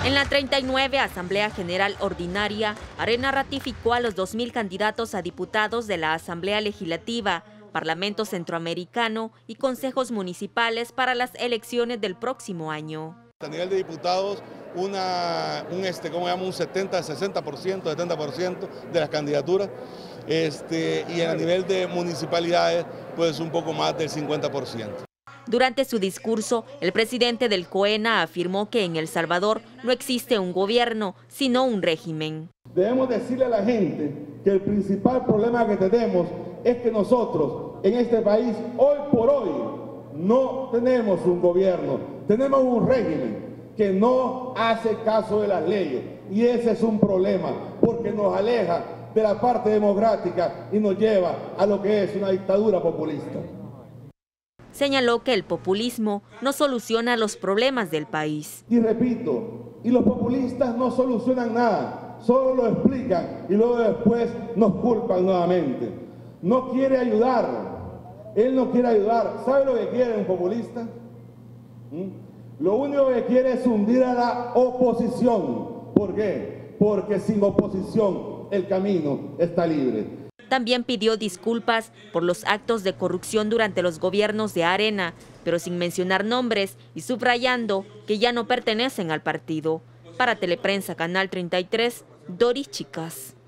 En la 39 Asamblea General Ordinaria, Arena ratificó a los 2.000 candidatos a diputados de la Asamblea Legislativa, Parlamento Centroamericano y consejos municipales para las elecciones del próximo año. A nivel de diputados, un 70% de las candidaturas, y a nivel de municipalidades, pues un poco más del 50%. Durante su discurso, el presidente del COENA afirmó que en El Salvador no existe un gobierno, sino un régimen. Debemos decirle a la gente que el principal problema que tenemos es que nosotros en este país, hoy por hoy, no tenemos un gobierno, tenemos un régimen que no hace caso de las leyes. Y ese es un problema, porque nos aleja de la parte democrática y nos lleva a lo que es una dictadura populista. Señaló que el populismo no soluciona los problemas del país. Y repito, y los populistas no solucionan nada, solo lo explican y luego después nos culpan nuevamente. No quiere ayudar, él no quiere ayudar. ¿Sabe lo que quiere un populista? Lo único que quiere es hundir a la oposición. ¿Por qué? Porque sin oposición el camino está libre. También pidió disculpas por los actos de corrupción durante los gobiernos de Arena, pero sin mencionar nombres y subrayando que ya no pertenecen al partido. Para Teleprensa Canal 33, Doris Chicas.